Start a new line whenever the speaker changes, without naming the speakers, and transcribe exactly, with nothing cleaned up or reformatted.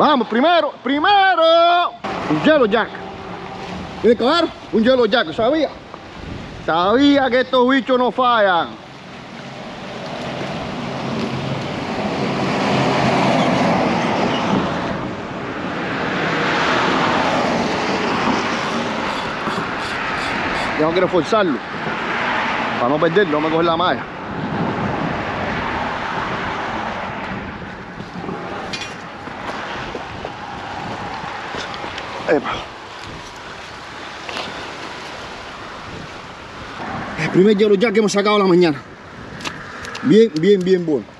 Vamos, primero, primero. Un yellow jack. ¿Tiene que acabar? Un yellow jack, ¿sabía? Sabía que estos bichos no fallan. Yo no quiero forzarlo para no perderlo, no me coger la malla. Epa. El primer yellow jack que hemos sacado a la mañana. Bien, bien, bien bueno.